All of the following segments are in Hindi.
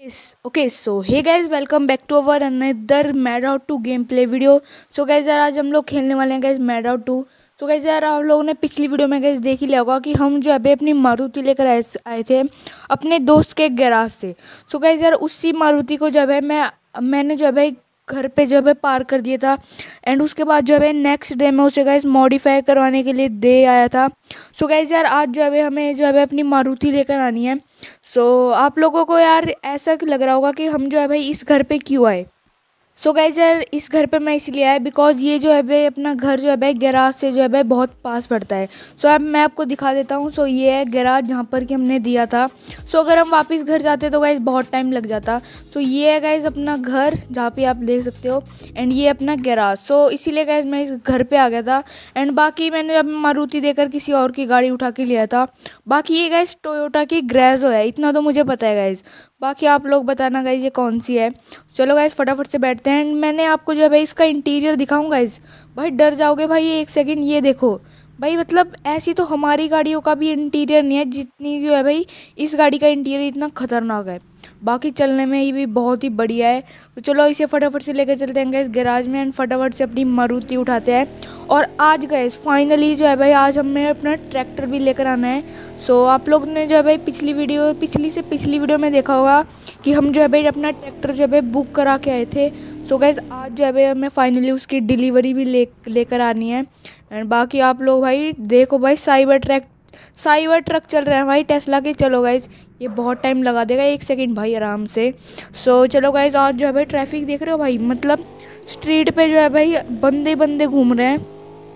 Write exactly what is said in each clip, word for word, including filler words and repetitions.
Yes. Okay, so hey guys, welcome back to our another Mad Out two game play video. So guys यार आज हम लोग खेलने वाले हैं guys Mad Out two. So guys यार आप लोगों ने पिछली वीडियो में गाइज देख ही लिया होगा कि हम जो अभी अपनी मारुति लेकर आए आए थे अपने दोस्त के गैराज से. सो गाइज यार उसी मारुति को जो है मैं मैंने जो है घर पे जो है पार्क कर दिया था. एंड उसके बाद जो है नेक्स्ट डे में उसे गाइज मॉडिफाई करवाने के लिए दे आया था. सो गाइज यार आज जो है हमें जो है अपनी मारुति लेकर आनी है. सो so, आप लोगों को यार ऐसा लग रहा होगा कि हम जो है भाई इस घर पे क्यों आए. सो गाइज यार इस घर पे मैं इसलिए आया बिकॉज ये जो है भाई अपना घर जो है भाई गैराज से जो है भाई बहुत पास पड़ता है. सो so, अब मैं आपको दिखा देता हूँ. सो so, ये है गैराज जहाँ पर कि हमने दिया था. सो so, अगर हम वापस घर जाते तो गाइज बहुत टाइम लग जाता. सो so, ये है गाइज अपना घर जहाँ पे आप देख सकते हो. एंड ये अपना गैराज. सो so, इसीलिए गाइज मैं इस घर पे आ गया था. एंड बाकी मैंने अब मारुति देकर किसी और की गाड़ी उठा के लिया था. बाकी ये गाइज टोयोटा की ग्रेजो है, इतना तो मुझे पता है गाइज. बाकी आप लोग बताना गाइज ये कौन सी है. चलो गाइज फटाफट से बैठते हैं. एंड मैंने आपको जो है भाई इसका इंटीरियर दिखाऊं गाइज. भाई डर जाओगे भाई. एक सेकंड ये देखो भाई, मतलब ऐसी तो हमारी गाड़ियों का भी इंटीरियर नहीं है जितनी जो है भाई इस गाड़ी का इंटीरियर इतना खतरनाक है. बाकी चलने में ही भी बहुत ही बढ़िया है. तो चलो इसे फटाफट से लेकर चलते हैं गैस गैराज में. एंड फटाफट से अपनी मारुति उठाते हैं. और आज गैस फाइनली जो है भाई आज हमें अपना ट्रैक्टर भी लेकर आना है. सो आप लोग ने जो है भाई पिछली वीडियो पिछली से पिछली वीडियो में देखा होगा कि हम जो है भाई अपना ट्रैक्टर जो है भाई बुक करा के आए थे. सो गैस आज जो है भाई हमें फाइनली उसकी डिलीवरी भी ले लेकर आनी है. एंड बाकी आप लोग भाई देखो भाई साइबर ट्रैक साइबर ट्रक चल रहे हैं भाई टेस्ला के. चलो गाइज ये बहुत टाइम लगा देगा. एक सेकंड भाई आराम से. सो so, चलो गाइज आज जो है भाई ट्रैफिक देख रहे हो भाई, मतलब स्ट्रीट पे जो है भाई बंदे बंदे घूम रहे हैं.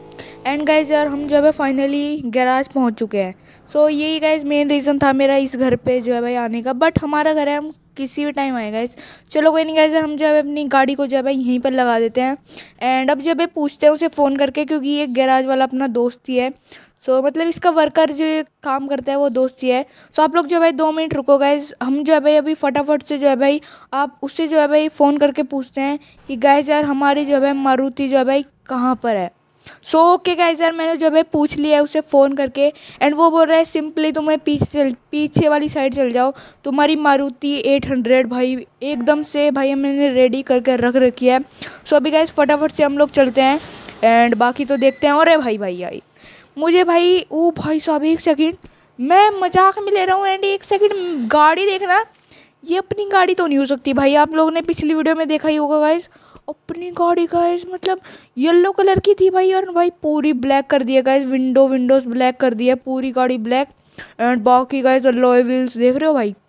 एंड गाइज यार हम जो है फाइनली गैराज पहुंच चुके हैं. सो so, यही गाइज मेन रीज़न था मेरा इस घर पे जो है भाई आने का. बट हमारा घर है, हम किसी भी टाइम आए गाइज. चलो कोई नहीं गाइज हम जो है अपनी गाड़ी को जो है भाई यहीं पर लगा देते हैं. एंड अब जो है पूछते हैं उसे फ़ोन करके, क्योंकि ये गैराज वाला अपना दोस्त ही है. सो so, मतलब इसका वर्कर जो काम करता है वो दोस्त ही है. सो so, आप लोग जो है भाई दो मिनट रुको गाइज. हम जो है भाई अभी फटाफट से जो है भाई आप उससे जो है भाई फ़ोन करके पूछते हैं कि गाइज यार हमारी जो है मारुति जो है भाई कहाँ पर है. सो ओके गाइज यार मैंने जो है पूछ लिया है उसे फ़ोन करके. एंड वो बोल रहा है सिंपली तुम्हें पीछे चल पीछे वाली साइड चल जाओ, तुम्हारी मारुति एट हंड्रेड भाई एकदम से भाई मैंने रेडी करके रख रखी है. सो अभी गाइज फटाफट से हम लोग चलते हैं. एंड बाकी तो देखते हैं. और भाई भाई आई मुझे भाई ओ भाई साहब एक सेकंड, मैं मजाक में ले रहा हूँ. एंड एक सेकंड गाड़ी देखना, ये अपनी गाड़ी तो नहीं हो सकती भाई. आप लोगों ने पिछली वीडियो में देखा ही होगा गाइज अपनी गाड़ी गाइज मतलब येलो कलर की थी भाई. और भाई पूरी ब्लैक कर दिया गाइज, विंडो विंडोज़ ब्लैक कर दिया, पूरी गाड़ी ब्लैक. एंड बाकी गाइज अलॉय व्हील्स देख रहे हो भाई,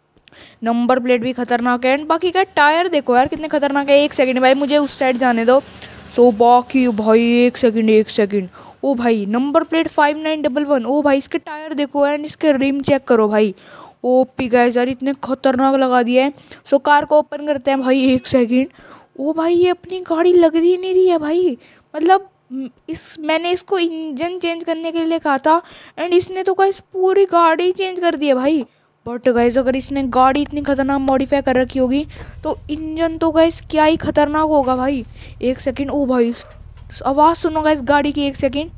नंबर प्लेट भी खतरनाक है. एंड बाकी का टायर देखो यार कितने खतरनाक है. एक सेकंड भाई मुझे उस साइड जाने दो. सो बाकी भाई एक सेकंड एक सेकंड ओ भाई number plate five nine double one. ओ भाई इसके टायर देखो एंड इसके रिम चेक करो भाई. ओ पी गाइस यार इतने खतरनाक लगा दिए हैं. सो कार को ओपन करते हैं भाई. एक सेकंड ओ भाई ये अपनी गाड़ी लग ही नहीं रही है भाई. मतलब इस मैंने इसको इंजन चेंज करने के लिए कहा था एंड इसने तो गाइस पूरी गाड़ी चेंज कर दी है भाई. बट गाइस अगर इसने गाड़ी इतनी खतरनाक मॉडिफाई कर रखी होगी तो इंजन तो गाइस क्या ही खतरनाक होगा भाई. एक सेकंड ओ भाई आवाज़ सुनो गाइस गाड़ी की. एक सेकंड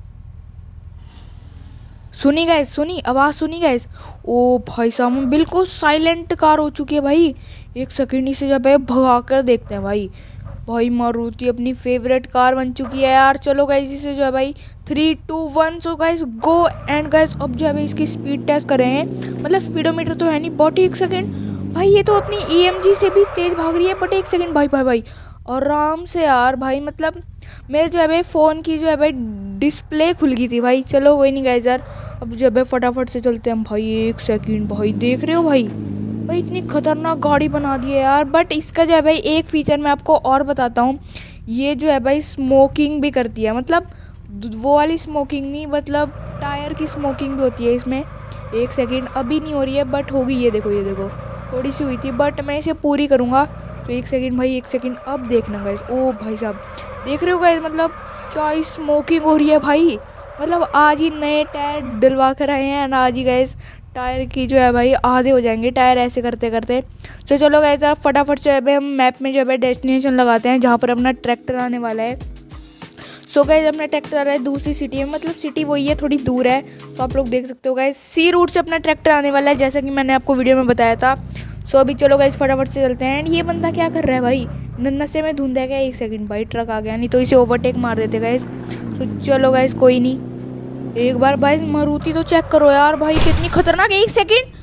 सुनी गाइस, सुनी आवाज़ सुनी गाइस. ओ भाई साहब बिल्कुल साइलेंट कार हो चुकी है भाई. एक सेकंड इसे जब है भगा कर देखते हैं भाई. भाई मारुति अपनी फेवरेट कार बन चुकी है यार. चलो गाइस इसे जो है भाई three two one so guys go. And guys अब जो है भाई इसकी स्पीड टेस्ट कर रहे हैं. मतलब स्पीडोमीटर तो है नहीं बट एक सेकंड भाई ये तो अपनी ई एम जी से भी तेज़ भाग रही है. बट एक सेकंड भाई भाई भाई आराम से यार भाई, मतलब मेरे जो है भाई फ़ोन की जो है भाई डिस्प्ले खुल गई थी भाई. चलो कोई नहीं गाइस यार अब जो है फटाफट से चलते हैं भाई. एक सेकंड भाई देख रहे हो भाई भाई इतनी खतरनाक गाड़ी बना दी है यार. बट इसका जो है भाई एक फ़ीचर मैं आपको और बताता हूँ. ये जो है भाई स्मोकिंग भी करती है, मतलब वो वाली स्मोकिंग नहीं, मतलब टायर की स्मोकिंग भी होती है इसमें. एक सेकंड अभी नहीं हो रही है बट होगी. ये देखो ये देखो थोड़ी सी हुई थी बट मैं इसे पूरी करूँगा. तो एक सेकंड भाई एक सेकंड अब देखना गाइस. ओ भाई साहब देख रहे हो गाइस मतलब क्या स्मोकिंग हो रही है भाई. मतलब आज ही नए टायर डलवा कर आए हैं. आज ही गाइस टायर की जो है भाई आधे हो जाएंगे टायर ऐसे करते करते. तो चलो गाइस आप फटाफट से अभी हम मैप में जो है डेस्टिनेशन लगाते हैं जहाँ पर अपना ट्रैक्टर आने वाला है. सो गाइस अपना ट्रैक्टर आ रहा है दूसरी सिटी में, मतलब सिटी वही है थोड़ी दूर है. तो आप लोग देख सकते हो गाइस सी रूट से अपना ट्रैक्टर आने वाला है जैसा कि मैंने आपको वीडियो में बताया था. सो अभी चलो गाइस फटाफट से चलते हैं। एंड ये बंदा क्या कर रहा है भाई, नन्नसे में धुंध है क्या? एक सेकंड भाई, ट्रक आ गया, नहीं तो इसे ओवरटेक मार देते गाइस। तो चलो गाइस कोई नहीं, एक बार भाई मारुति तो चेक करो यार भाई, कितनी खतरनाक। एक सेकंड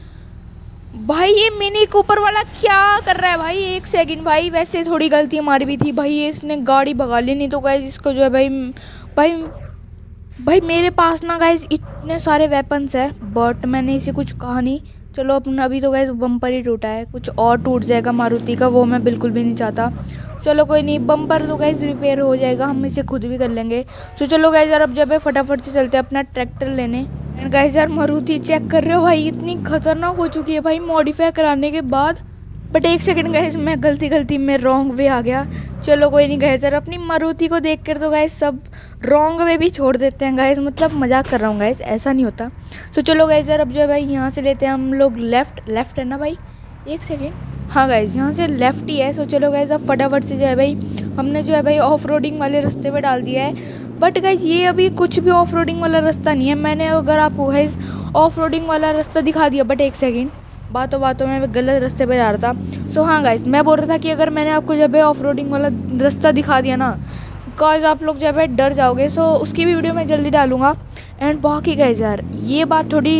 भाई, ये मिनी कूपर वाला क्या कर रहा है भाई? एक सेकंड भाई, वैसे थोड़ी गलती हमारी भी थी भाई, ये इसने गाड़ी भगा ली, नहीं तो गाइस इसको जो है भाई भाई भाई मेरे पास ना गाइस इतने सारे वेपन्स है, बट मैंने इसे कुछ कहा नहीं। चलो अपना अभी तो गाइस बम्पर ही टूटा है, कुछ और टूट जाएगा मारुति का, वो मैं बिल्कुल भी नहीं चाहता। चलो कोई नहीं, बम्पर तो गाइस रिपेयर हो जाएगा, हम इसे खुद भी कर लेंगे। तो चलो गाइस यार अब जब है फटाफट से चलते हैं अपना ट्रैक्टर लेने। एंड गाइस यार मारुति चेक कर रहे हो भाई, इतनी खतरनाक हो चुकी है भाई मॉडिफाई कराने के बाद। बट एक सेकंड गाइस, मैं गलती गलती में रॉन्ग वे आ गया। चलो कोई नहीं गाइस यार, अपनी मारुति को देख कर तो गाइस सब रॉन्ग वे भी छोड़ देते हैं गाइस, मतलब मजाक कर रहा हूँ गाइस, ऐसा नहीं होता। तो चलो गाइस यार अब जो है भाई यहाँ से लेते हैं हम लोग लेफ़्ट, लेफ़्ट है ना भाई? एक सेकेंड, हाँ गाइस यहाँ से लेफ़्ट ही है। सो चलो गाइस अब फटाफट से जो है भाई हमने जो है भाई ऑफ रोडिंग वाले रास्ते पे डाल दिया है। बट गाइस ये अभी कुछ भी ऑफ रोडिंग वाला रास्ता नहीं है, मैंने अगर आपको गाइस ऑफ रोडिंग वाला रास्ता दिखा दिया। बट एक सेकेंड, बातों बातों में गलत रास्ते पे जा रहा था। सो हाँ गाइस, मैं बोल रहा था कि अगर मैंने आपको जब है ऑफ रोडिंग वाला रास्ता दिखा दिया ना, बिकॉज आप लोग जब है डर जाओगे। सो उसकी भी वीडियो मैं जल्दी डालूंगा। एंड बाकी गाइस यार ये बात थोड़ी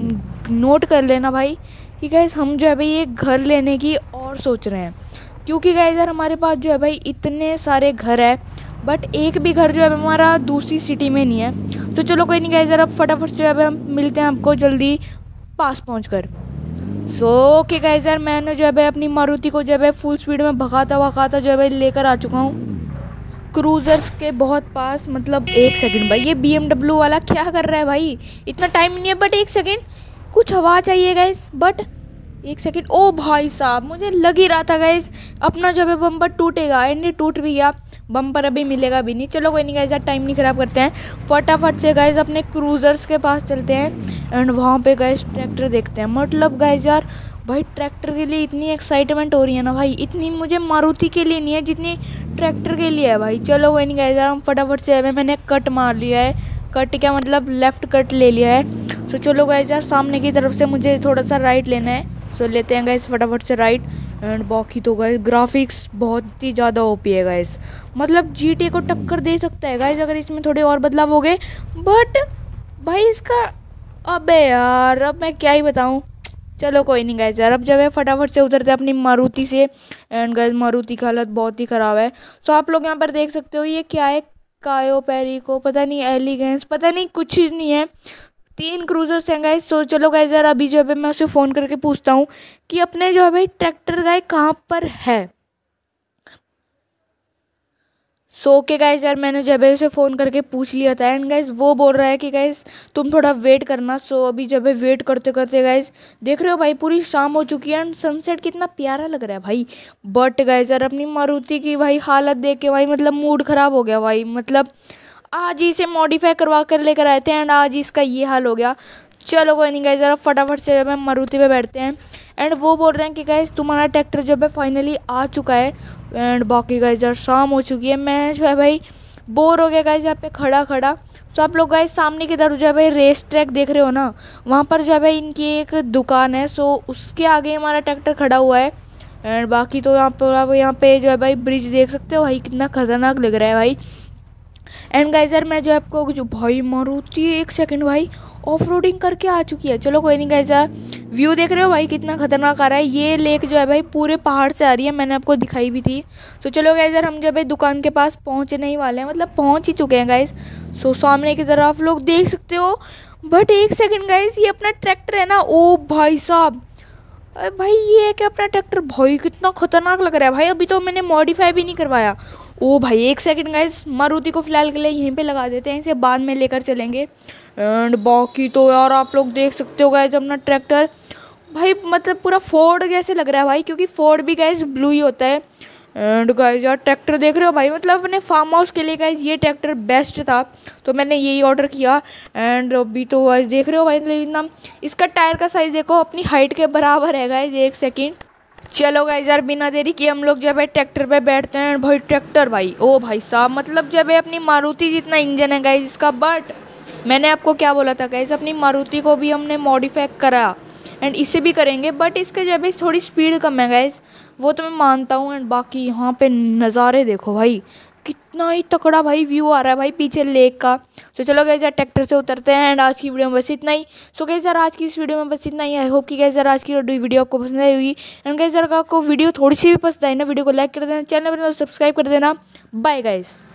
नोट कर लेना भाई कि गाइस हम जो है भाई ये घर लेने की और सोच रहे हैं, क्योंकि गाइस यार हमारे पास जो है भाई इतने सारे घर है, बट एक भी घर जो है हमारा दूसरी सिटी में नहीं है। तो चलो कोई नहीं गाइस यार, अब फटाफट से जो है हम मिलते हैं आपको जल्दी पास पहुँच कर। सो ओके गाइस यार, मैंने जो है भाई अपनी मारुति को जो है फुल स्पीड में भगाता भगाता जो है भाई लेकर आ चुका हूँ क्रूजर्स के बहुत पास। मतलब एक सेकंड भाई, ये बी एम डब्ल्यू वाला क्या कर रहा है भाई? इतना टाइम नहीं है, बट एक सेकंड कुछ हवा चाहिए गाइस। बट एक सेकंड, ओ भाई साहब मुझे लग ही रहा था गाइस अपना जो है बम्पर टूटेगा, एंड ये टूट भी गया, बम्पर अभी मिलेगा भी नहीं। चलो कोई नहीं गाइस यार, टाइम नहीं ख़राब करते हैं, फटाफट से गाइस अपने क्रूजर्स के पास चलते हैं एंड वहाँ पे गाइस ट्रैक्टर देखते हैं। मतलब गाइस यार भाई ट्रैक्टर के लिए इतनी एक्साइटमेंट हो रही है ना भाई, इतनी मुझे मारुति के लिए नहीं है जितनी ट्रैक्टर के लिए है भाई। चलो कोई नहीं गाइस यार, हम फटाफट से है मैंने कट मार लिया है, कट क्या मतलब लेफ़्ट कट ले लिया है। सो चलो गाइस यार सामने की तरफ से मुझे थोड़ा सा राइट लेना है, सो लेते हैं गाइस फटाफट से राइट। एंड बाकी तो गाइस ग्राफिक्स बहुत ही ज़्यादा ओपी है गाइस, मतलब जी टी ए को टक्कर दे सकता है गाइस अगर इसमें थोड़े और बदलाव हो गए। बट भाई इसका, अबे यार अब मैं क्या ही बताऊँ। चलो कोई नहीं गाइस यार, अब जब है फटाफट से उतरते हैं अपनी मारुति से। एंड गाइस मारुति की हालत बहुत ही ख़राब है। सो आप लोग यहाँ पर देख सकते हो ये क्या है, कायो पेरिको पता नहीं, एलिगेंस पता नहीं, कुछ नहीं है, तीन क्रूजर्स हैं गाइस। सो चलो गाइस यार अभी जो है मैं उसे फ़ोन करके पूछता हूँ कि अपने जो है भाई ट्रैक्टर गाय कहाँ पर है। सो ओके गाइस यार, मैंने जब उसे फ़ोन करके पूछ लिया था, एंड गाइस वो बोल रहा है कि गाइस तुम थोड़ा वेट करना। सो अभी जब वेट करते करते गाइस देख रहे हो भाई पूरी शाम हो चुकी है, एंड सनसेट कितना प्यारा लग रहा है भाई। बट गाइस यार अपनी मारुति की भाई हालत देख के भाई मतलब मूड ख़राब हो गया भाई, मतलब आज ही इसे मॉडिफाई करवा कर लेकर आए थे एंड आज इसका ये हाल हो गया। चलो कोई नहीं गाइस ज़रा फटाफट से जब हम मारुति पे बैठते हैं। एंड वो बोल रहे हैं कि गाइस तुम्हारा ट्रैक्टर जब है फाइनली आ चुका है। एंड बाकी गाइस यार शाम हो चुकी है, मैं जो है भाई बोर हो गया गाइस यहाँ पे खड़ा खड़ा। तो आप लोग गाइस सामने की तरफ जो है भाई रेस ट्रैक देख रहे हो ना, वहाँ पर जो है भाई इनकी एक दुकान है। सो उसके आगे हमारा ट्रैक्टर खड़ा हुआ है। एंड बाकी तो यहाँ पर आप यहाँ पे जो है भाई ब्रिज देख सकते हो भाई, कितना खतरनाक लग रहा है भाई। एंड गाइस यार मैं जो आपको जो भाई मारुति एक सेकंड भाई ऑफ रोडिंग करके आ चुकी है। चलो कोई नहीं गाइस यार, व्यू देख रहे हो भाई कितना खतरनाक आ रहा है, ये लेक जो है भाई पूरे पहाड़ से आ रही है, मैंने आपको दिखाई भी थी। तो चलो गाइस यार हम जो भाई दुकान के पास पहुंचने ही वाले हैं, मतलब पहुंच ही चुके हैं गाइस। सो सामने की तरफ आप लोग देख सकते हो। बट एक सेकेंड गाइस, ये अपना ट्रैक्टर है ना, ओ भाई साहब भाई ये है कि अपना ट्रैक्टर भाई कितना खतरनाक लग रहा है भाई, अभी तो मैंने मॉडिफाई भी नहीं करवाया। ओ भाई एक सेकंड गाइस, मारुति को फिलहाल के लिए यहीं पे लगा देते हैं, इसे बाद में लेकर चलेंगे। एंड बाकी तो यार आप लोग देख सकते हो गाइस अपना ट्रैक्टर भाई मतलब पूरा फोर्ड जैसे लग रहा है भाई, क्योंकि फोर्ड भी गाइस ब्लू ही होता है। एंड गाइस यार ट्रैक्टर देख रहे हो भाई, मतलब अपने फार्म हाउस के लिए गाइस ये ट्रैक्टर बेस्ट था, तो मैंने यही ऑर्डर किया। एंड अभी तो गाइस देख रहे हो भाई मतलब इतना, इसका टायर का साइज़ देखो अपनी हाइट के बराबर है गाइस। एक सेकेंड, चलो गाइस यार बिना देरी किए हम लोग जब है ट्रैक्टर पे बैठते हैं। भाई ट्रैक्टर भाई ओ भाई साहब, मतलब जब है अपनी मारुति जितना इंजन है गाइस इसका। बट मैंने आपको क्या बोला था गाइस, अपनी मारुति को भी हमने मॉडिफाई करा। एंड इससे भी करेंगे, बट इसका जो है थोड़ी स्पीड कम है गाइज, वो तो मैं मानता हूँ। एंड बाकी यहाँ पे नज़ारे देखो भाई, कितना ही तकड़ा भाई व्यू आ रहा है भाई पीछे लेक का। सो चलो गाइस यार ट्रैक्टर से उतरते हैं। एंड आज की वीडियो में बस इतना ही। सो गाइस यार आज की इस वीडियो में बस इतना ही। आई होप कि गाइस यार आज की वीडियो आपको पसंद आई होगी। एंड गाइस यार आपको वीडियो थोड़ी सी भी पसंद आई ना, वीडियो को लाइक कर देना, चैनल पर सब्सक्राइब कर देना। Bye guys.